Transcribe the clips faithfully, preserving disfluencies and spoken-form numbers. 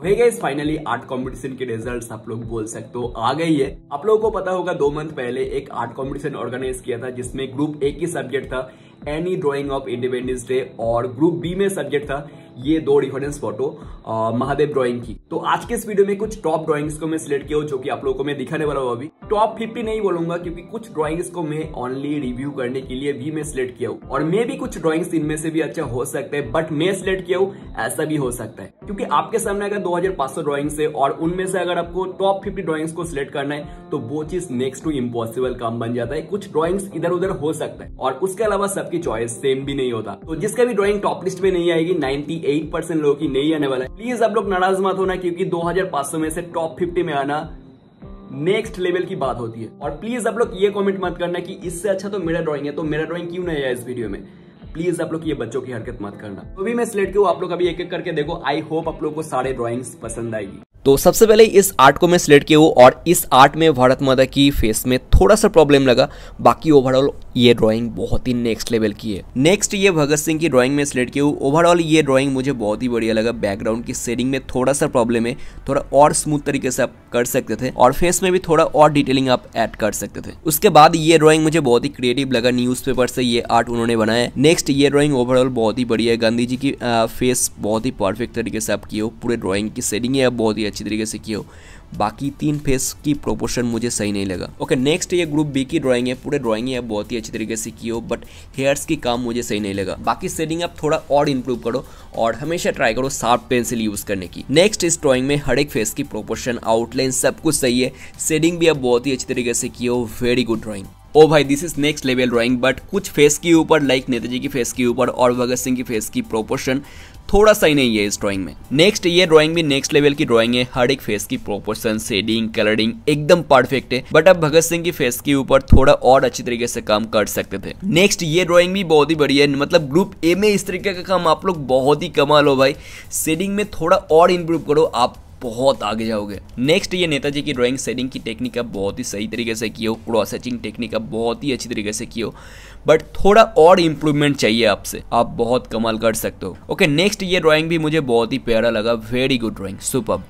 हे guys, finally art competition के results आप लोग बोल सकते हो आ गई है। आप लोगों को पता होगा दो मंथ पहले एक आर्ट कंपटीशन ऑर्गेनाइज किया था जिसमें ग्रुप ए की सब्जेक्ट था any drawing of independence day और ग्रुप बी में सब्जेक्ट था ये दो डिफरेंस फोटो महादेव ड्राइंग की। तो आज के इस वीडियो में कुछ टॉप ड्राइंग्स को मैं सिलेक्ट किया हूं जो कि आप लोगों को मैं दिखाने वाला हूं। अभी टॉप फिफ्टी नहीं बोलूंगा क्योंकि कुछ ड्राइंग्स को मैं ओनली रिव्यू करने के लिए भी मैं सिलेक्ट किया हूं और मे भी कुछ ड्राइंग्स इनमें से भी अच्छा हो सकता है, बट मैं सिलेक्ट किया हूं ऐसा भी हो सकता है क्योंकि आपके सामने अगर दो हजार पांच सौ ड्राइंग्स है और उनमें से अगर आपको टॉप फिफ्टी ड्राइंग्स को सिलेक्ट करना है तो वो चीज नेक्स्ट टू इम्पॉसिबल काम बन जाता है। कुछ ड्राइंग्स इधर उधर हो सकता है और उसके अलावा सबकी चॉइस सेम भी नहीं होता। तो जिसका भी ड्राइंग टॉप लिस्ट में नहीं आएगी अट्ठानवे परसेंट लोगों की नहीं आने वाला है। प्लीज आप लोग नाराज मत होना क्योंकि दो हजार पांच सौ में से टॉप फिफ्टी में आना नेक्स्ट लेवल की बात होती है। और प्लीज आप लोग ये कमेंट मत करना कि इससे अच्छा तो मेरा ड्राइंग है तो मेरा ड्राइंग क्यों नहीं है इस वीडियो में। प्लीज आप लोग ये बच्चों की हरकत मत करना। तो भी मैं सिलेक्ट किया, आप लोग अभी एक एक करके देखो। आई होप आप लोग को सारे ड्राइंग्स पसंद आएगी। तो सबसे पहले इस आर्ट को मैं सिलेक्ट किया हूँ और इस आर्ट में भारत माता की फेस में थोड़ा सा प्रॉब्लम लगा, बाकी ओवरऑल ये ड्राइंग बहुत ही नेक्स्ट लेवल की है। नेक्स्ट ये भगत सिंह की ड्राइंग में सिलेक्ट किया हूँ। ओवरऑल ये ड्राइंग मुझे बहुत ही बढ़िया लगा। बैकग्राउंड की शेडिंग में थोड़ा सा प्रॉब्लम है, थोड़ा और स्मूथ तरीके से आप कर सकते थे और फेस में भी थोड़ा और डिटेलिंग आप ऐड कर सकते थे। उसके बाद ये ड्राइंग मुझे बहुत ही क्रिएटिव लगा, न्यूज़पेपर से ये आर्ट उन्होंने बनाया है। नेक्स्ट ये ड्राइंग ओवरऑल बहुत ही बढ़िया है। गांधी जी की आ, फेस बहुत ही परफेक्ट तरीके से आप किए हो। पूरे ड्राइंग की शेडिंग है बहुत ही अच्छी तरीके से किए हो। बाकी तीन फेस की प्रोपोर्शन मुझे सही नहीं लगा। ओके, नेक्स्ट ये ग्रुप बी की ड्राइंग है। पूरे ड्राइंग है बहुत ही अच्छी तरीके से की हो, बट हेयर्स की काम मुझे सही नहीं लगा। बाकी शेडिंग आप थोड़ा और इंप्रूव करो और हमेशा ट्राई करो शार्प पेंसिल यूज करने की। नेक्स्ट इस ड्राइंग में हर एक फेस की प्रोपोर्शन, आउटलाइन सब कुछ सही है। शेडिंग भी आप बहुत ही अच्छी तरीके से की हो। Very good drawing. ओ भाई, this is next level drawing, but कुछ फेस के ऊपर लाइक नेताजी की फेस के ऊपर और भगत सिंह की फेस की प्रोपोर्शन थोड़ा सही नहीं है इस ड्राइंग में। नेक्स्ट ये ड्राइंग भी नेक्स्ट लेवल की ड्राइंग है। हर एक फेस की प्रोपोर्शन, शेडिंग, कलरिंग एकदम परफेक्ट है, बट अब भगत सिंह की फेस के ऊपर थोड़ा और अच्छी तरीके से काम कर सकते थे। नेक्स्ट ये ड्राइंग भी बहुत ही बढ़िया है। मतलब ग्रुप ए में इस तरीके का काम आप लोग बहुत ही कमाल हो भाई। शेडिंग में थोड़ा और इंप्रूव करो, आप बहुत आगे जाओगे। नेक्स्ट ये नेताजी की ड्राइंग, शेडिंग की टेक्निक आप बहुत ही सही तरीके से की हो। क्रॉस हैचिंग टेक्निक आप बहुत ही अच्छी तरीके से की हो, बट थोड़ा और इम्प्रूवमेंट चाहिए आपसे। आप बहुत कमाल कर सकते हो। ओके, नेक्स्ट ये ड्राइंग भी मुझे बहुत ही प्यारा लगा। Very good drawing, superb.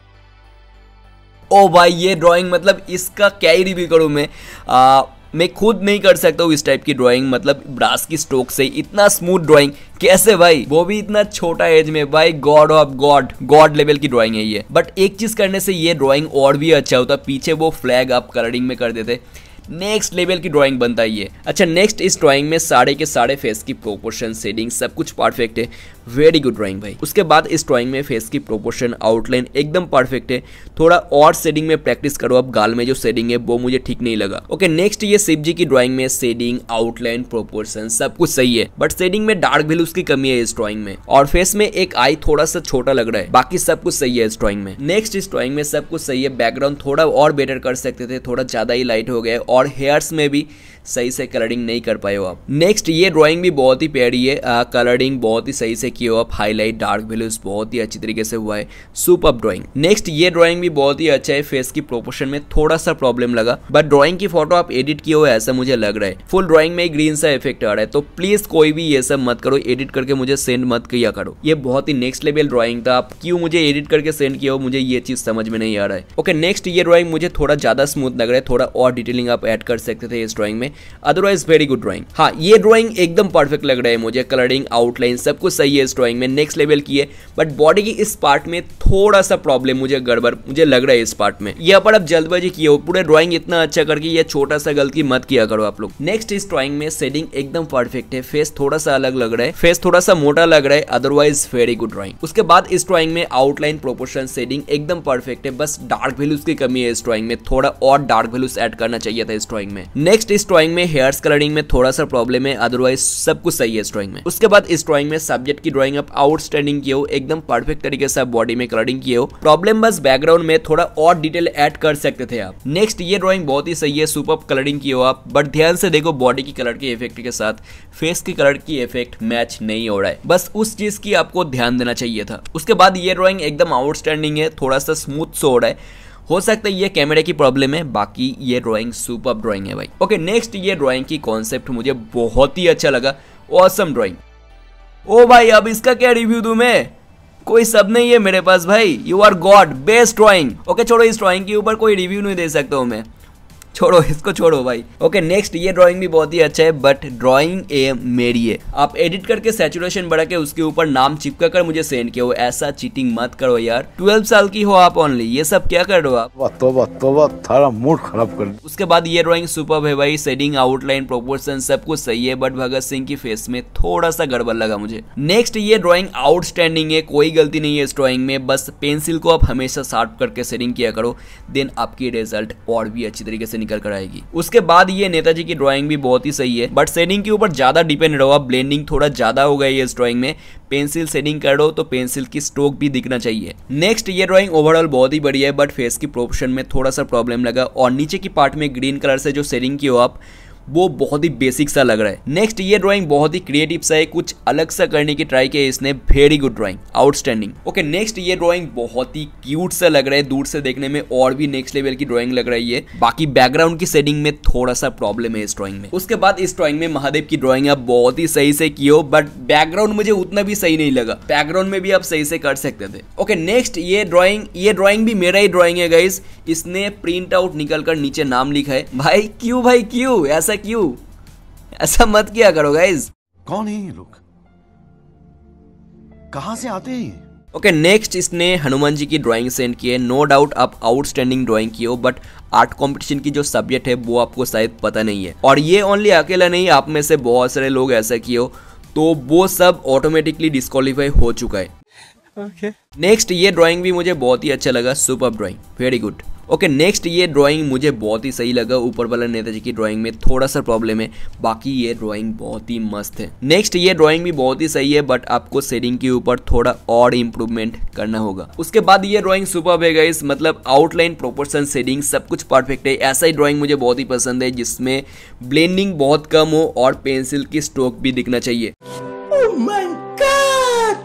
ओ भाई, ये ड्राइंग मतलब इसका क्या ही रिव्यू करूं मैं। आ, मैं खुद नहीं कर सकता हूँ इस टाइप की ड्राइंग। मतलब ब्रश की स्ट्रोक से इतना स्मूथ ड्राइंग कैसे भाई, वो भी इतना छोटा एज में भाई। God of God, God level की ड्राइंग है ये। बट एक चीज करने से ये ड्राइंग और भी अच्छा होता। पीछे वो फ्लैग आप कलरिंग में कर देते, नेक्स्ट लेवल की ड्राइंग बनता है ये। अच्छा, नेक्स्ट इस ड्राइंग में सारे के सारे फेस की प्रोपोर्शन, शेडिंग सब कुछ परफेक्ट है। वेरी गुड ड्राइंग भाई। उसके बाद इस ड्राइंग में फेस की प्रोपोर्शन, आउटलाइन एकदम परफेक्ट है। थोड़ा और शेडिंग में प्रैक्टिस करो। अब गाल में जो शेडिंग है वो मुझे ठीक नहीं लगा। ओके, नेक्स्ट ये शिव जी की ड्राइंग में शेडिंग, आउटलाइन, प्रोपोर्शन सब कुछ सही है, बट शेडिंग में डार्क वैल्यूज की कमी है इस ड्राइंग में और फेस में एक आई थोड़ा सा छोटा लग रहा है। बाकी सब कुछ सही है इस ड्राइंग में। नेक्स्ट इस ड्राइंग में सब कुछ सही है। बैकग्राउंड थोड़ा और बेटर कर सकते थे, थोड़ा ज्यादा ही लाइट हो गया और हेयर्स में भी सही से कलरिंग नहीं कर पाए हो आप। नेक्स्ट ये ड्राइंग भी बहुत ही प्यारी है। कलरिंग बहुत ही सही से किए हो आप। हाईलाइट, डार्क वैल्यूज बहुत ही अच्छी तरीके से हुआ है। Super drawing. नेक्स्ट ये ड्राइंग भी बहुत ही अच्छा है। फेस की प्रोपोर्शन में थोड़ा सा प्रॉब्लम लगा, बट ड्राइंग की फोटो आप एडिट किए हो ऐसा मुझे लग रहा है। फुल ड्राइंग में ग्रीन सा इफेक्ट आ रहा है, तो प्लीज कोई भी ये सब मत करो। एडिट करके मुझे सेंड मत किया करो। ये बहुत ही नेक्स्ट लेवल ड्राइंग था। आप क्यों मुझे एडिट करके सेंड किया हो, मुझे ये चीज समझ में नहीं आ रहा है। ओके, नेक्स्ट ये ड्राइंग मुझे थोड़ा ज्यादा स्मूथ लग रहा है। थोड़ा और डिटेलिंग आप ऐड कर सकते थे इस ड्राइंग में। Otherwise very good drawing. हाँ, ये ड्राइंग एकदम परफेक्ट लग रहा है मुझे। कलरिंग, आउटलाइन सब कुछ सही है इस ड्राइंग में, नेक्स्ट लेवल की है। बट बॉडी की इस पार्ट में थोड़ा सा प्रॉब्लम मुझे गड़बड़ मुझे लग रहा है इस पार्ट में। यहाँ पर आप जल्दबाजी किए हो। पूरे ड्राइंग इतना अच्छा करके ये छोटा सा गलती मत किया करो आप लोग। नेक्स्ट इस ड्राइंग में शेडिंग एकदम परफेक्ट है। फेस थोड़ा सा अलग लग रहा है, फेस थोड़ा सा मोटा लग रहा है। Otherwise very good drawing. उसके बाद इस ड्राइंग में आउटलाइन, प्रोपोर्शन, शेडिंग एकदम परफेक्ट है। बस डार्क वैल्यूज की कमी है इस ड्राइंग में। थोड़ा और डार्क वैल्यूज ऐड करना चाहिए था इस ड्राइंग में। नेक्स्ट इस ड्राइंग में हेयर्स कलरिंग में थोड़ा सा प्रॉब्लम है, अदरवाइज सब कुछ सही है इस ड्राइंग में। उसके बाद इस ड्राइंग में सब्जेक्ट की ड्राइंग आप आउटस्टैंडिंग किए हो, एकदम परफेक्ट तरीके से आप बॉडी में कलरिंग किए हो। प्रॉब्लम बस बैकग्राउंड में थोड़ा और डिटेल ऐड कर सकते थे आप। नेक्स्ट ये ड्राइंग बहुत ही सही है, सुपर कलरिंग किए हो आप, बट ध्यान से देखो बॉडी की कलर के इफेक्ट के साथ फेस की कलर की इफेक्ट मैच नहीं हो रहा है। बस उस चीज की आपको ध्यान देना चाहिए था। उसके बाद ये ड्राइंग एकदम आउटस्टैंडिंग है, थोड़ा सा स्मूथ सो हो रहा है। हो सकता है ये कैमरे की प्रॉब्लम है, बाकी ये ड्राइंग सुपर ड्राइंग है भाई। ओके, नेक्स्ट ये ड्राइंग की कॉन्सेप्ट मुझे बहुत ही अच्छा लगा। Awesome drawing. ओ भाई, अब इसका क्या रिव्यू दूं मैं। कोई सब नहीं है मेरे पास भाई, you are God, best drawing. Okay छोड़ो, इस ड्राइंग के ऊपर कोई रिव्यू नहीं दे सकता हूँ मैं, छोड़ो इसको, छोड़ो भाई। ओके नेक्स्ट, ये ड्राइंग भी बहुत ही अच्छा है बट ड्राइंग ए मेरी है। आप एडिट करके सैचुरेशन बढ़ा के उसके ऊपर नाम चिपका कर मुझे सेंड किया हो, ऐसा चीटिंग मत करो यार। ट्वेल्व साल की हो आप ओनली, ये सब क्या कर रहे हो आप? तोबा तोबा, थारा मूड खराब कर। उसके बाद ये ड्राइंग सुपर्ब है भाई, शेडिंग, आउटलाइन, प्रोपोर्शन सब कुछ सही है बट भगत सिंह की फेस में थोड़ा सा गड़बड़ लगा मुझे। नेक्स्ट, ये ड्राइंग आउटस्टैंडिंग है, कोई गलती नहीं है इस ड्राइंग में, बस पेंसिल को आप हमेशा शार्प करके शेडिंग किया करो, देन आपकी रिजल्ट और भी अच्छी तरीके से निकल कर आएगी। उसके बाद ये नेताजी की ड्राइंग भी बहुत ही सही है बट शेडिंग के ऊपर ज्यादा डिपेंड रहो आप, ब्लेंडिंग थोड़ा ज्यादा हो गई है इस ड्राइंग में। पेंसिल शेडिंग कर रहे हो तो पेंसिल की स्ट्रोक भी दिखना चाहिए। नेक्स्ट, ये ड्राइंग ओवरऑल बहुत ही बढ़िया है बट फेस की प्रोपोर्शन में थोड़ा सा प्रॉब्लम लगा और नीचे की पार्ट में ग्रीन कलर से जो शेडिंग की हो आप, वो बहुत ही बेसिक सा लग रहा है। नेक्स्ट, ये ड्राइंग बहुत ही क्रिएटिव सा है, कुछ अलग सा करने की ट्राई किया इसने, very good drawing, outstanding. Okay next, ये ड्राइंग बहुत ही क्यूट सा लग रहा है, दूर से देखने में और भी नेक्स्ट लेवल की ड्राइंग लग रही है। बाकी बैकग्राउंड की शेडिंग में थोड़ा सा प्रॉब्लम है इस ड्राइंग में। उसके बाद इस ड्राइंग में महादेव की ड्राइंग आप बहुत ही सही से की हो बट बैकग्राउंड मुझे उतना भी सही नहीं लगा, बैकग्राउंड में भी आप सही से कर सकते थे। ओके नेक्स्ट, ये ड्राइंग ये ड्राइंग भी मेरा ही ड्राइंग है गाइस, इसने प्रिंट आउट निकल कर नीचे नाम लिखा है। भाई क्यों भाई क्यों ऐसा क्यों ऐसा मत किया करो गाइज। कौन है ये लोग, कहां से आते हैं? ओके नेक्स्ट, इसने हनुमान जी की ड्राइंग सेंड की है। नो डाउट आप आउटस्टैंडिंग ड्राइंग की हो बट आर्ट कंपटीशन की जो सब्जेक्ट है वो आपको शायद पता नहीं है, और ये ओनली अकेला नहीं, आप में से बहुत सारे लोग ऐसा किए हो तो वो सब ऑटोमेटिकली डिस्क्वालीफाई हो चुका है। ओके नेक्स्ट, ये ड्राइंग भी मुझे बहुत ही अच्छा लगा, superb drawing, very good. Okay next, ये ड्राइंग मुझे बहुत ही सही लगा, ऊपर वाला नेताजी की ड्राइंग में थोड़ा सा प्रॉब्लम है, बाकी ये ड्राइंग बहुत ही मस्त है। नेक्स्ट, ये ड्राइंग भी बहुत ही सही है बट आपको शेडिंग के ऊपर थोड़ा और इम्प्रूवमेंट करना होगा। उसके बाद ये ड्राइंग सुपर्ब है गाइस, मतलब आउटलाइन, प्रोपोर्शन, शेडिंग सब कुछ परफेक्ट है। ऐसा ही ड्राइंग मुझे बहुत ही पसंद है जिसमें ब्लेंडिंग बहुत कम हो और पेंसिल की स्ट्रोक भी दिखना चाहिए। Oh my God!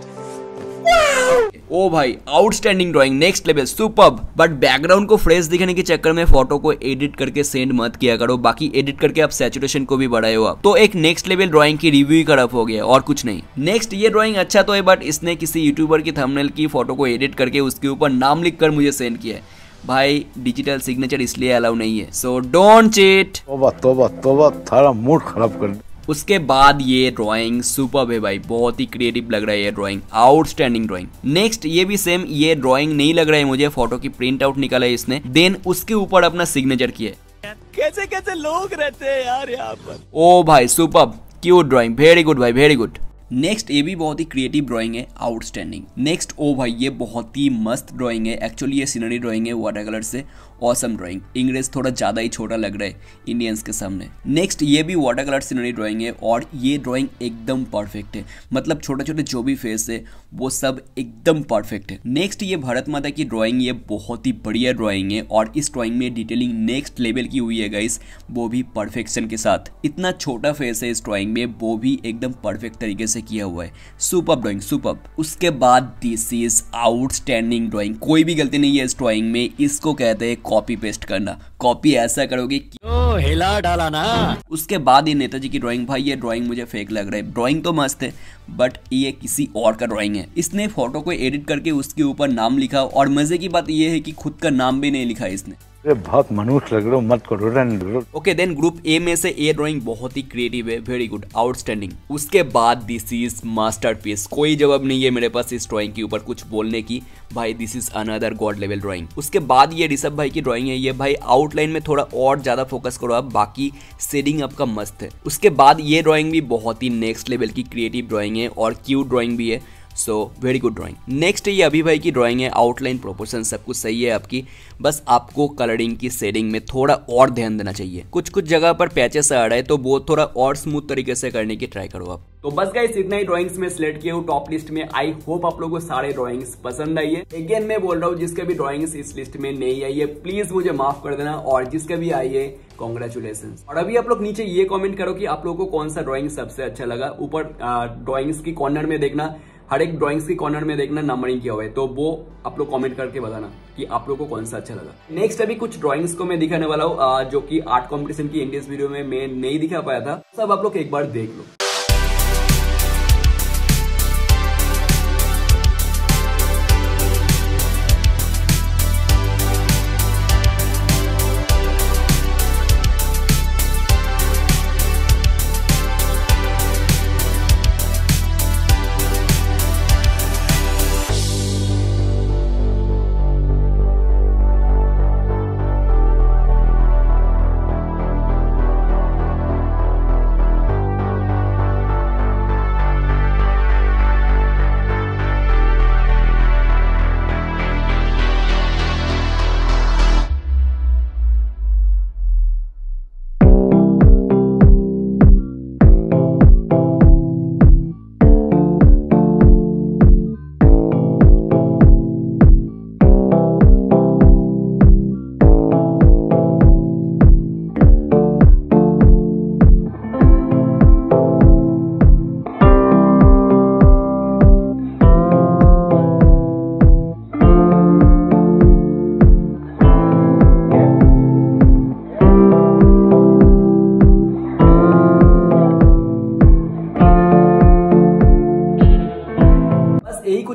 ओ भाई outstanding drawing, next level, superb. But background को फ्रेश दिखाने के चक्कर में फोटो को एडिट करके सेंड मत किया करो, बाकी एडिट करके आप सैचुरेशन को भी बढ़ाए हो आप, तो एक नेक्स्ट लेवल ड्राइंग की रिव्यू ही खराब हो गया और कुछ नहीं। नेक्स्ट, ये ड्राइंग अच्छा तो है बट इसने किसी यूट्यूबर की थंबनेल की फोटो को एडिट करके उसके ऊपर नाम लिख कर मुझे सेंड किया है। भाई डिजिटल सिग्नेचर इसलिए अलाउ नहीं है, सो डोंट चीट। तोबा तोबा तोबा, थारा मूड खराब कर। उसके बाद ये ड्राइंग सुपर्ब है भाई, बहुत ही क्रिएटिव लग रहा है ये ड्राइंग, आउटस्टैंडिंग ड्राइंग। नेक्स्ट, ये भी सेम, ये ड्राइंग नहीं लग रहा है मुझे, फोटो की प्रिंट आउट निकाला है इसने, देन उसके ऊपर अपना सिग्नेचर किया है। कैसे कैसे लोग रहते हैं यार यहाँ पर। ओ भाई superb, cute drawing, very good भाई, वेरी गुड। नेक्स्ट, ये भी बहुत ही क्रिएटिव ड्राइंग है, आउटस्टैंडिंग। नेक्स्ट, ओ भाई ये बहुत ही मस्त ड्राइंग है, एक्चुअली ये सीनरी ड्राइंग है वाटर कलर से, ऑसम ड्राइंग। इंग्रेज थोड़ा ज़्यादा ही छोटा लग रहा है इंडियंस के सामने। नेक्स्ट, ये भी वाटर कलर सीनरी ड्राइंग है और ये ड्राइंग एकदम परफेक्ट है, मतलब छोटे छोटे जो भी फेस है वो सब एकदम परफेक्ट है। नेक्स्ट, ये भारत माता की ड्राइंग, ये बहुत ही बढ़िया ड्राइंग है और इस ड्राइंग में डिटेलिंग नेक्स्ट लेवल की हुई है गाइस, वो भी परफेक्शन के साथ। इतना छोटा फेस है इस ड्राइंग में, वो भी एकदम परफेक्ट तरीके से किया हुआ है, सुपर्ब ड्राइंग, सुपर्ब। उसके बाद दिस इज आउटस्टैंडिंग ड्राइंग, कोई भी गलती नहीं है इस ड्राइंग में, इसको कहते हैं कॉपी पेस्ट करना। कॉपी ऐसा करोगे कि ओ, हिला डाला ना। उसके बाद ये नेताजी की ड्राइंग, भाई ये ड्राइंग मुझे फेक लग रहा है, ड्राइंग तो मस्त है बट ये किसी और का ड्राइंग है। इसने फोटो को एडिट करके उसके ऊपर नाम लिखा और मजे की बात ये है कि खुद का नाम भी नहीं लिखा इसने। बहुत मनुष्य लग रहे हो, मत करो। ओके देन ग्रुप ए में से ए ड्राइंग बहुत ही क्रिएटिव है, वेरी गुड, आउटस्टैंडिंग। उसके बाद दिस इज मास्टरपीस, कोई जवाब नहीं है मेरे पास इस ड्राइंग के ऊपर कुछ बोलने की, भाई this is another God level drawing. उसके बाद ये ऋषभ भाई की ड्राइंग है, ये भाई आउटलाइन में थोड़ा और ज्यादा फोकस करो आप, बाकी शेडिंग आपका मस्त है। उसके बाद ये ड्राइंग भी बहुत ही नेक्स्ट लेवल की क्रिएटिव ड्राइंग है और क्यूट ड्राइंग भी है, so very good drawing. Next, ये अभी भाई की ड्राइंग है, आउटलाइन, प्रोपोर्शन सब कुछ सही है आपकी, बस आपको कलरिंग की शेडिंग में थोड़ा और ध्यान देना चाहिए। कुछ कुछ जगह पर पैचेस आ रहा है तो वो थोड़ा और स्मूथ तरीके से करने की ट्राई करो आप। तो बस गाइस इतना ही ड्राइंग्स में सिलेक्ट किए हूँ टॉप लिस्ट में। आई होप आप लोगों को सारे ड्राइंग्स पसंद आई है। अगेन मैं बोल रहा हूँ जिसके भी ड्राइंग्स इस लिस्ट में नहीं आई है प्लीज मुझे माफ कर देना, और जिसके भी आई है कॉन्ग्रेचुलेशन। और अभी आप लोग नीचे ये कॉमेंट करो कि आप लोगों को कौन सा ड्राइंग सबसे अच्छा लगा। ऊपर ड्राइंग्स की कॉर्नर में देखना, हर एक ड्राइंग्स की कॉर्नर में देखना नंबरिंग किया हुआ है, तो वो आप लोग कमेंट करके बताना कि आप लोगों को कौन सा अच्छा लगा। नेक्स्ट अभी कुछ ड्राइंग्स को मैं दिखाने वाला हूँ जो कि आर्ट कंपटीशन की इंडियस वीडियो में मैं नहीं दिखा पाया था, सब आप लोग एक बार देख लो।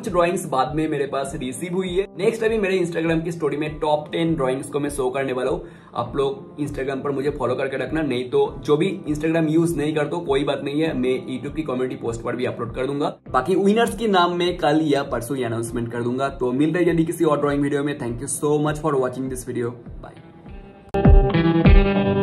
कुछ ड्राइंग्स बाद में मेरे पास रिसीव हुई है। नेक्स्ट अभी मेरे इंस्टाग्राम की स्टोरी में टॉप टेन ड्राइंग्स को मैं शो करने वाला हूँ। आप लोग इंस्टाग्राम पर मुझे फॉलो करके रखना, नहीं तो जो भी इंस्टाग्राम यूज नहीं करते कोई बात नहीं है, मैं यूट्यूब की कम्युनिटी पोस्ट पर भी अपलोड कर दूंगा। बाकी विनर्स के नाम में कल या परसों ही अनाउंसमेंट कर दूंगा। तो मिलते हैं जल्दी किसी और ड्राइंग वीडियो में। Thank you so much for watching this video. Bye.